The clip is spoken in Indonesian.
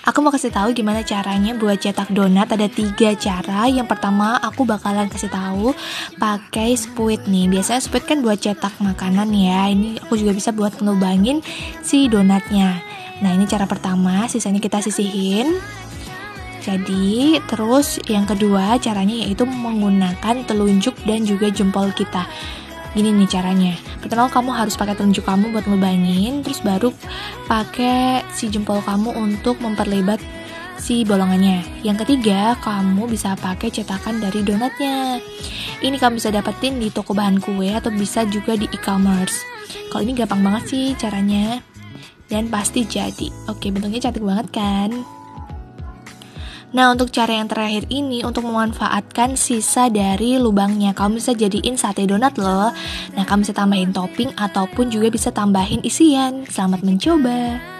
Aku mau kasih tahu gimana caranya buat cetak donat. Ada 3 cara. Yang pertama aku bakalan kasih tahu pakai spuit nih. Biasanya spuit kan buat cetak makanan ya. Ini aku juga bisa buat ngelubangin si donatnya. Nah ini cara pertama, sisanya kita sisihin. Jadi terus yang kedua caranya yaitu menggunakan telunjuk dan juga jempol kita. Gini nih caranya. Pertama kamu harus pakai telunjuk kamu buat ngelubangin, terus baru pakai si jempol kamu untuk memperlebar si bolongannya. Yang ketiga, kamu bisa pakai cetakan dari donatnya. Ini kamu bisa dapetin di toko bahan kue atau bisa juga di e-commerce. Kalau ini gampang banget sih caranya dan pasti jadi. Oke, bentuknya cantik banget kan? Nah, untuk cara yang terakhir ini, untuk memanfaatkan sisa dari lubangnya, kamu bisa jadiin sate donat loh. Nah, kamu bisa tambahin topping ataupun juga bisa tambahin isian. Selamat mencoba.